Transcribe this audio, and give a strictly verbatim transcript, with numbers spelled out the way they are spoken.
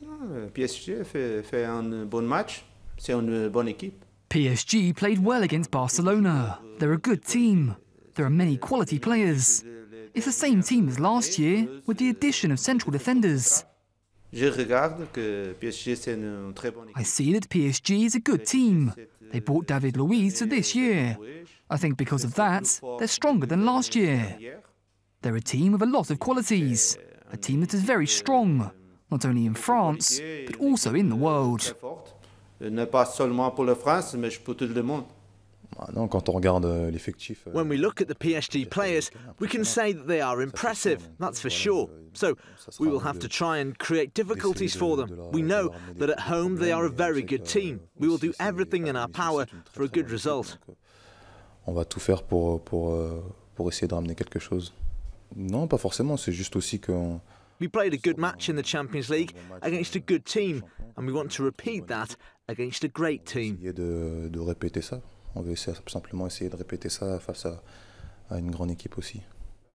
P S G fait, fait un bon match. C'est une bonne équipe. P S G played well against Barcelona. They're a good team. There are many quality players. It's the same team as last year, with the addition of central defenders. Je regarde que P S G c'est une très bonne équipe. I see that P S G is a good team. They brought David Luiz to this year. I think because of that, they're stronger than last year. They're a team with a lot of qualities. A team that is very strong, not only in France, but also in the world. Ne pas seulement pour la France, mais pour tout le monde. When we look at the P S G players, we can say that they are impressive, that's for sure. So we will have to try and create difficulties for them. We know that at home they are a very good team. We will do everything in our power for a good result. On va tout faire pour, pour, pour essayer de ramener quelque chose. Non, pas forcément, c'est juste aussi qu'on... We played a good match in the Champions League against a good team, and we want to repeat that against a great team. De, de répéter ça. On veut essayer, simplement essayer de répéter ça face à, à une grande équipe aussi.